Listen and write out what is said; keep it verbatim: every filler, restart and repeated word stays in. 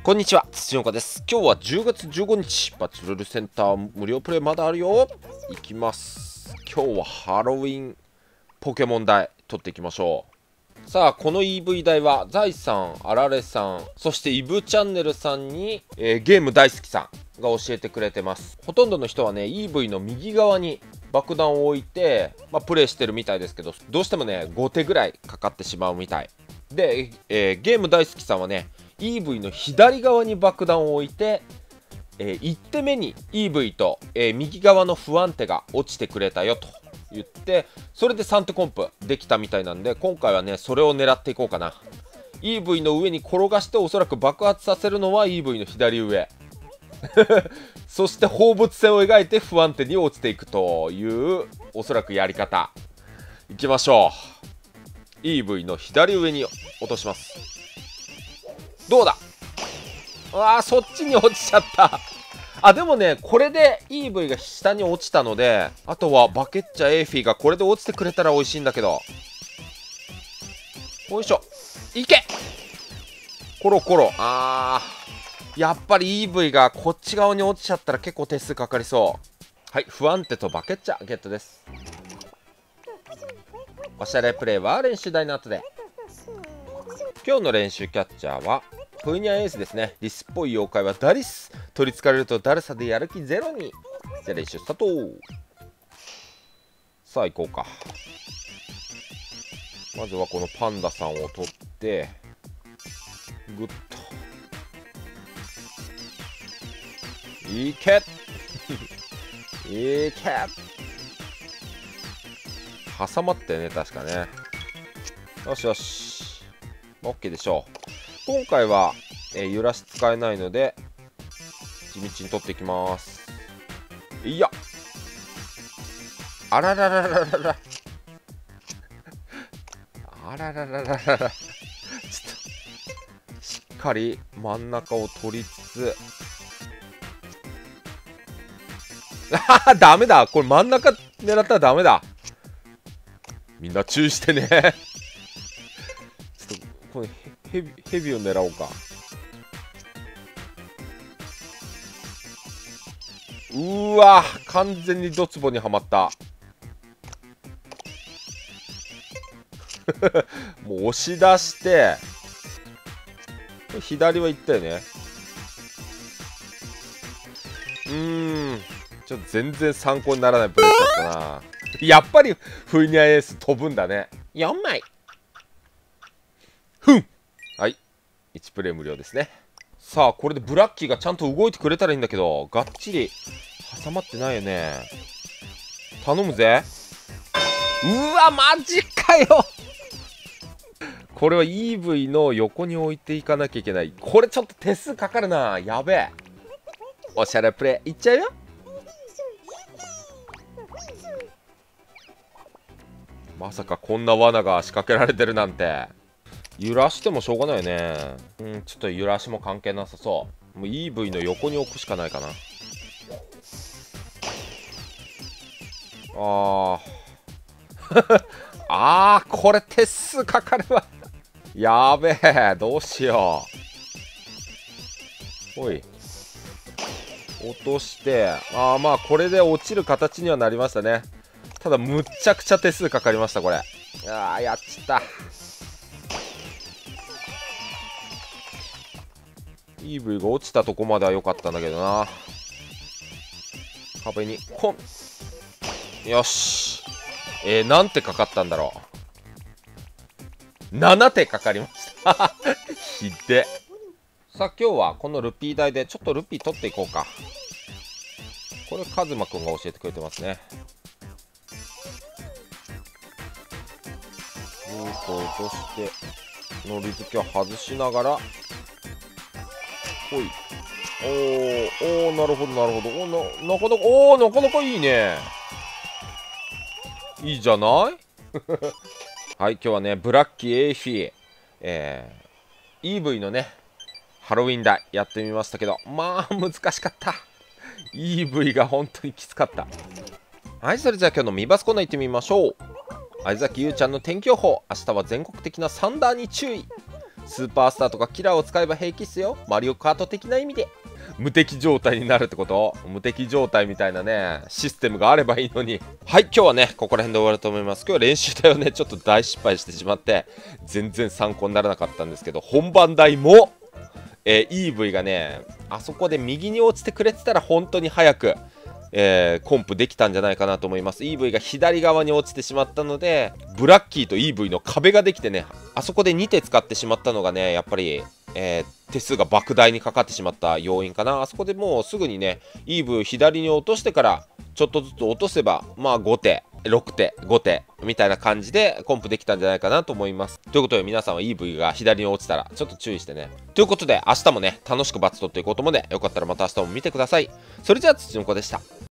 こんにちは、土岡です。今日はじゅうがつじゅうごにち、バチュラルセンター無料プレイまだあるよ。いきます。今日はハロウィンポケモン台取っていきましょう。さあ、この イーブイ 台はザイさん、あられさん、そしてイブチャンネルさんに、えー、ゲーム大好きさんが教えてくれてます。ほとんどの人はね イーブイ の右側に爆弾を置いて、まあ、プレイしてるみたいですけど、どうしてもねごてぐらいかかってしまうみたいで、えー、ゲーム大好きさんはね イーブイ の左側に爆弾を置いて、えー、いってめに イーブイ と、えー、右側の不安定が落ちてくれたよと言って、それでさんてコンプできたみたいなんで、今回はねそれを狙っていこうかな。 イーブイ の上に転がして、おそらく爆発させるのは イーブイ の左上そして放物線を描いて不安定に落ちていくというおそらくやり方。いきましょう。 イーブイ の左上に落とします。どうだ。あー、そっちに落ちちゃった。あ、でもねこれで イーブイ が下に落ちたので、あとはバケッチャエーフィーがこれで落ちてくれたら美味しいんだけど。よいしょ、いけコロコロ。あー、やっぱり イーブイ がこっち側に落ちちゃったら結構手数かかりそう。はい、不安定とバケッチャゲットです。おしゃれプレイは練習台の後で。今日の練習キャッチャーはプーニャエースですね。リスっぽい妖怪はダリス。取りつかれるとだるさでやる気ゼロに。じゃあ練習スタート。さあ行こうか。まずはこのパンダさんを取ってグッといけいけ挟まってね、確かね。よしよし OK でしょう。今回は、えー、揺らし使えないので地道に取っていきます。いや、あららららららあららららららちょっとしっかり真ん中を取りつつああダメだ、これ真ん中狙ったらダメだ。みんな注意してねちょっとこれヘビヘビを狙おうか。うーわ、完全にドツボにはまったもう押し出して左は行ったよね。うーん、ちょっと全然参考にならないプレイだったな。やっぱりフーニャエース飛ぶんだね。よんまいふん。はい、いちプレイ無料ですね。さあこれでブラッキーがちゃんと動いてくれたらいいんだけど、がっちり挟まってないよね。頼むぜ。うわマジかよこれは イーブイ の横に置いていかなきゃいけない。これちょっと手数かかるな。やべえ。おしゃれプレイいっちゃうよ。まさかこんな罠が仕掛けられてるなんて。揺らしてもしょうがないよね。うん、ちょっと揺らしも関係なさそう。もう イーブイ の横に置くしかないかな。あーあー、これ手数かかるわやべえ、どうしよう。おい落として、ああまあこれで落ちる形にはなりましたね。ただむっちゃくちゃ手数かかりましたこれ。ああやっちった。イーブイ が落ちたとこまでは良かったんだけどな。壁にコン。よし。えー、何手かかったんだろう。ななてかかりましたひで。さあ今日はこのルピー台でちょっとルピー取っていこうか。これカズマくんが教えてくれてますね。ルート落としてのり付けを外しながらほい。おーおー、なるほどなるほど。おななかなかおーなかなかいいね。いいじゃないはい今日はねブラッキーエイフィー、えー、イーブイ のねハロウィン台やってみましたけど、まあ難しかった。 イーブイ が本当にきつかった。はい、それじゃあ今日のミバスコーナー行ってみましょう。相崎ゆうちゃんの天気予報。明日は全国的なサンダーに注意。 スーパースターとかキラーを使えば平気っすよ。マリオカート的な意味で。無敵状態になるってこと？無敵状態みたいなね、システムがあればいいのに。はい、今日はね、ここら辺で終わると思います。今日は練習台をね、ちょっと大失敗してしまって、全然参考にならなかったんですけど、本番台も、えー、イーブイ がね、あそこで右に落ちてくれてたら本当に早く、えー、コンプできたんじゃないかなと思います。イーブイ が左側に落ちてしまったので、ブラッキーと イーブイ の壁ができてね、あそこでにて使ってしまったのがね、やっぱり、えー、手数が莫大にかかってしまった要因かな。あそこでもうすぐにね、イーブイ 左に落としてから、ちょっとずつ落とせば、まあごて、ろくて、ごて、みたいな感じでコンプできたんじゃないかなと思います。ということで皆さんは イーブイ が左に落ちたら、ちょっと注意してね。ということで、明日もね、楽しくバツ取っていこうと思うので、よかったらまた明日も見てください。それじゃあ、土の子でした。